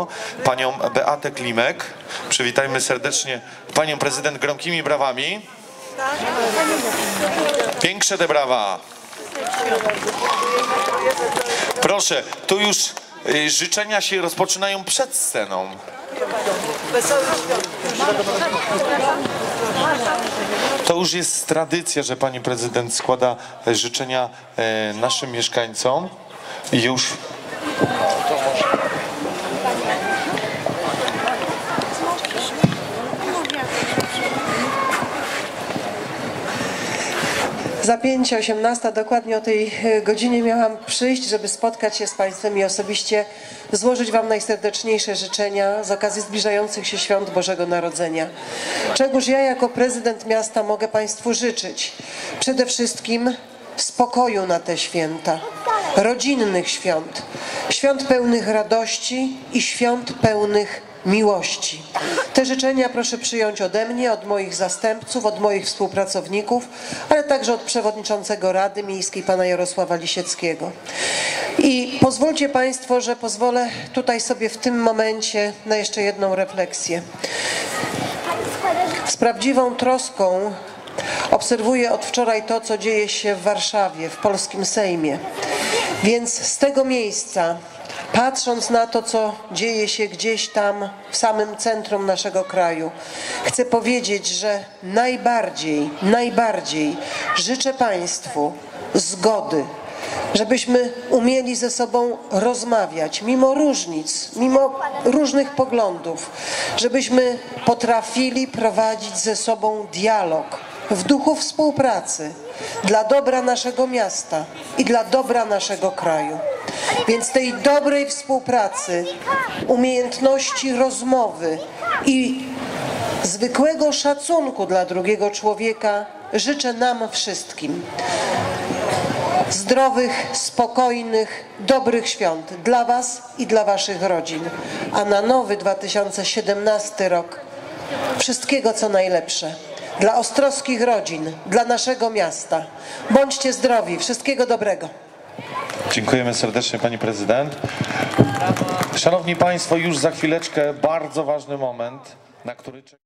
Państwo panią Beatę Klimek. Przywitajmy serdecznie panią prezydent gromkimi brawami. Większe te brawa. Proszę, tu już życzenia się rozpoczynają przed sceną. To już jest tradycja, że pani prezydent składa życzenia naszym mieszkańcom i już... Za 5:18 dokładnie o tej godzinie miałam przyjść, żeby spotkać się z Państwem i osobiście złożyć Wam najserdeczniejsze życzenia z okazji zbliżających się świąt Bożego Narodzenia. Czegoż ja jako prezydent miasta mogę Państwu życzyć? Przede wszystkim spokoju na te święta, rodzinnych świąt, świąt pełnych radości i świąt pełnych miłości. Te życzenia proszę przyjąć ode mnie, od moich zastępców, od moich współpracowników, ale także od przewodniczącego Rady Miejskiej pana Jarosława Lisieckiego. I pozwólcie Państwo, że pozwolę tutaj sobie w tym momencie na jeszcze jedną refleksję. Z prawdziwą troską obserwuję od wczoraj to, co dzieje się w Warszawie, w polskim Sejmie. Więc z tego miejsca, patrząc na to, co dzieje się gdzieś tam w samym centrum naszego kraju, chcę powiedzieć, że najbardziej życzę Państwu zgody, żebyśmy umieli ze sobą rozmawiać, mimo różnic, mimo różnych poglądów, żebyśmy potrafili prowadzić ze sobą dialog w duchu współpracy dla dobra naszego miasta i dla dobra naszego kraju. Więc tej dobrej współpracy, umiejętności rozmowy i zwykłego szacunku dla drugiego człowieka życzę nam wszystkim. Zdrowych, spokojnych, dobrych świąt dla Was i dla Waszych rodzin. A na nowy 2017 rok wszystkiego co najlepsze. Dla ostrowskich rodzin, dla naszego miasta. Bądźcie zdrowi, wszystkiego dobrego. Dziękujemy serdecznie pani prezydent. Szanowni Państwo, już za chwileczkę bardzo ważny moment, na który